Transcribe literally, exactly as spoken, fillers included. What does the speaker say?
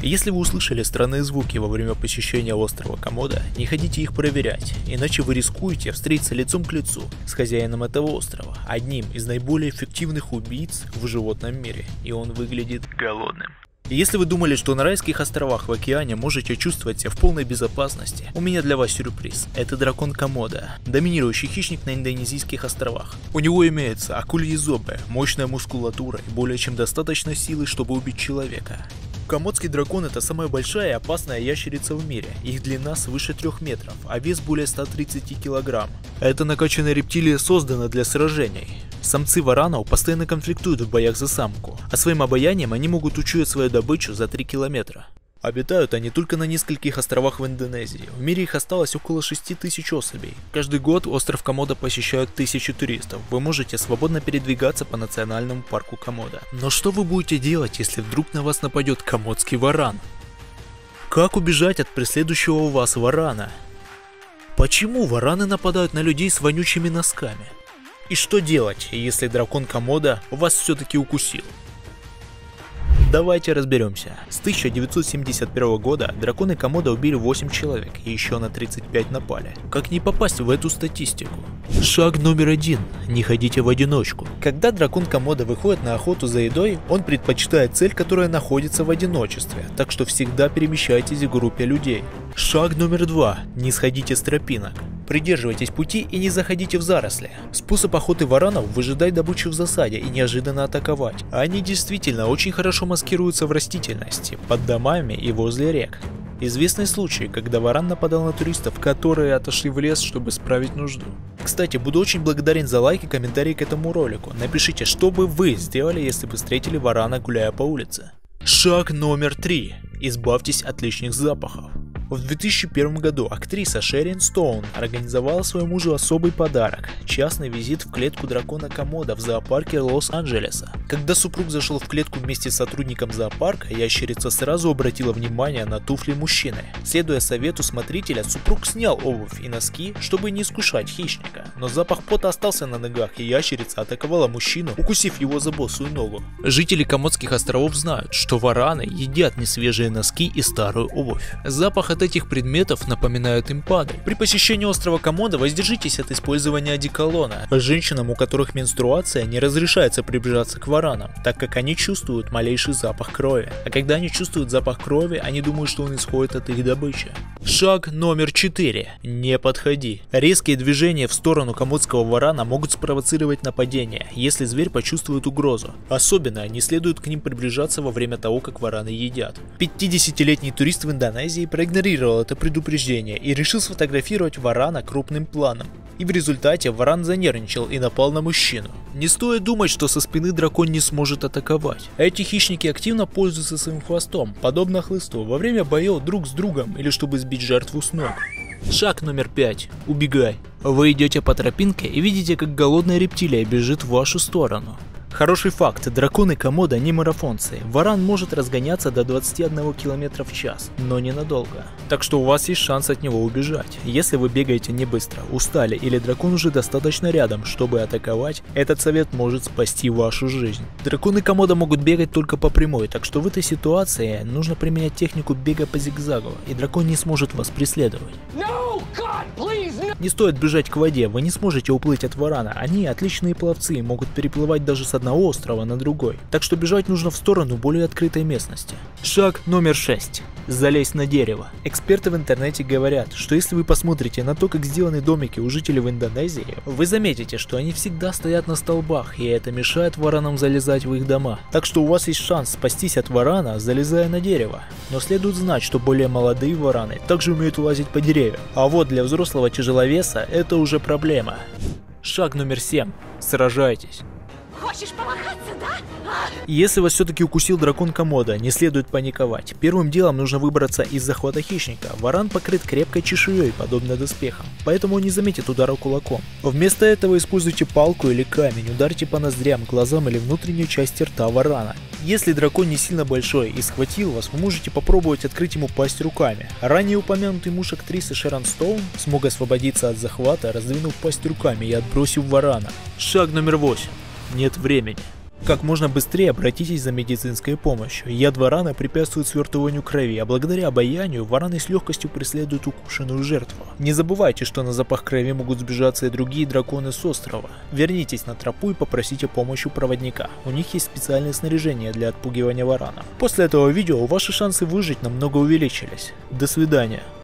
Если вы услышали странные звуки во время посещения острова Комодо, не ходите их проверять, иначе вы рискуете встретиться лицом к лицу с хозяином этого острова, одним из наиболее эффективных убийц в животном мире, и он выглядит голодным. Если вы думали, что на райских островах в океане можете чувствовать себя в полной безопасности, у меня для вас сюрприз. Это дракон Комодо, доминирующий хищник на Индонезийских островах. У него имеются акульи зубы, мощная мускулатура и более чем достаточно силы, чтобы убить человека. Комодский дракон — это самая большая и опасная ящерица в мире. Их длина свыше трёх метров, а вес более ста тридцати килограмм. Эта накачанная рептилия создана для сражений. Самцы варанов постоянно конфликтуют в боях за самку, а своим обаянием они могут учуять свою добычу за три километра. Обитают они только на нескольких островах в Индонезии. В мире их осталось около шести тысяч особей. Каждый год остров Комодо посещают тысячи туристов. Вы можете свободно передвигаться по национальному парку Комодо. Но что вы будете делать, если вдруг на вас нападет комодский варан? Как убежать от преследующего вас варана? Почему вараны нападают на людей с вонючими носками? И что делать, если дракон Комодо вас все-таки укусил? Давайте разберемся. С тысяча девятьсот семьдесят первого года драконы Комодо убили восемь человек и еще на тридцать пять напали. Как не попасть в эту статистику? Шаг номер один. Не ходите в одиночку. Когда дракон Комодо выходит на охоту за едой, он предпочитает цель, которая находится в одиночестве, так что всегда перемещайтесь в группе людей. Шаг номер два. Не сходите с тропинок. Придерживайтесь пути и не заходите в заросли. Способ охоты варанов – выжидать добычу в засаде и неожиданно атаковать. Они действительно очень хорошо маскируются в растительности, под домами и возле рек. Известный случай, когда варан нападал на туристов, которые отошли в лес, чтобы справить нужду. Кстати, буду очень благодарен за лайк и комментарий к этому ролику. Напишите, что бы вы сделали, если бы встретили варана, гуляя по улице. Шаг номер три. Избавьтесь от лишних запахов. В две тысячи первом году актриса Шерон Стоун организовала своему мужу особый подарок – частный визит в клетку дракона Комодо в зоопарке Лос-Анджелеса. Когда супруг зашел в клетку вместе с сотрудником зоопарка, ящерица сразу обратила внимание на туфли мужчины. Следуя совету смотрителя, супруг снял обувь и носки, чтобы не искушать хищника. Но запах пота остался на ногах, и ящерица атаковала мужчину, укусив его за босую ногу. Жители Комодских островов знают, что вараны едят несвежие носки и старую обувь. Запах от этих предметов напоминают им падаль. При посещении острова Комодо воздержитесь от использования одеколона. Женщинам, у которых менструация, не разрешается приближаться к варанам, так как они чувствуют малейший запах крови. А когда они чувствуют запах крови, они думают, что он исходит от их добычи. Шаг номер четыре. Не подходи. Резкие движения в сторону комодского варана могут спровоцировать нападение, если зверь почувствует угрозу. Особенно не следует к ним приближаться во время того, как вараны едят. пятидесятилетний турист в Индонезии проигнорировал это предупреждение и решил сфотографировать варана крупным планом. И в результате варан занервничал и напал на мужчину. Не стоит думать, что со спины дракон не сможет атаковать. Эти хищники активно пользуются своим хвостом, подобно хлысту, во время боев друг с другом или чтобы сбить жертву с ног. Шаг номер пять. Убегай. Вы идете по тропинке и видите, как голодная рептилия бежит в вашу сторону. Хороший факт, драконы Комодо не марафонцы. Варан может разгоняться до двадцати одного километра в час, но ненадолго. Так что у вас есть шанс от него убежать. Если вы бегаете не быстро, устали или дракон уже достаточно рядом, чтобы атаковать, этот совет может спасти вашу жизнь. Драконы Комодо могут бегать только по прямой, так что в этой ситуации нужно применять технику бега по зигзагу, и дракон не сможет вас преследовать. No, God, please, no. Не стоит бежать к воде, вы не сможете уплыть от варана, они отличные пловцы и могут переплывать даже с одного острова на другой, так что бежать нужно в сторону более открытой местности. Шаг номер шесть. Залезть на дерево. Эксперты в интернете говорят, что если вы посмотрите на то, как сделаны домики у жителей в Индонезии, вы заметите, что они всегда стоят на столбах, и это мешает варанам залезать в их дома. Так что у вас есть шанс спастись от варана, залезая на дерево. Но следует знать, что более молодые вараны также умеют лазить по деревьям. А вот для взрослого тяжеловеса это уже проблема. Шаг номер семь. Сражайтесь. Хочешь помахаться, да? Если вас все-таки укусил дракон Комодо, не следует паниковать. Первым делом нужно выбраться из захвата хищника. Варан покрыт крепкой чешуей, подобно доспехам, поэтому он не заметит удара кулаком. Вместо этого используйте палку или камень, ударьте по ноздрям, глазам или внутренней части рта варана. Если дракон не сильно большой и схватил вас, вы можете попробовать открыть ему пасть руками. Ранее упомянутый муж актрисы Шерон Стоун смог освободиться от захвата, раздвинув пасть руками и отбросив варана. Шаг номер восемь. Нет времени. Как можно быстрее обратитесь за медицинской помощью. Яд варана препятствует свертыванию крови, а благодаря обаянию вараны с легкостью преследуют укушенную жертву. Не забывайте, что на запах крови могут сбежаться и другие драконы с острова. Вернитесь на тропу и попросите помощи у проводника. У них есть специальное снаряжение для отпугивания варана. После этого видео ваши шансы выжить намного увеличились. До свидания.